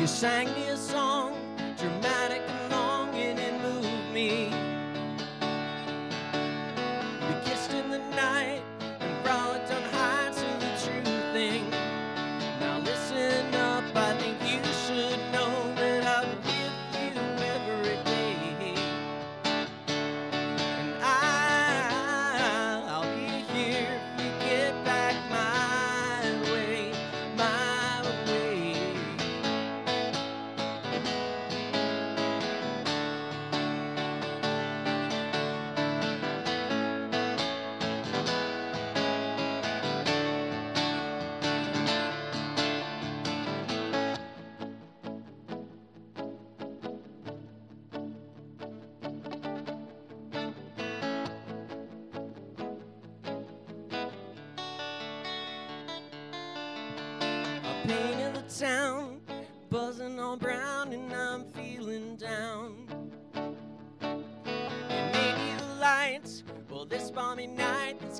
You sang me a song, dramatic and long, and it moved me. We kissed in the night and frolicked on heights of the true thing. Now listen up, I think you should know that I'm with you every day. And I'll be here if you get back my way, my way. I painted the town, buzzing all brown, and I'm feeling down. And maybe the lights, well, this balmy night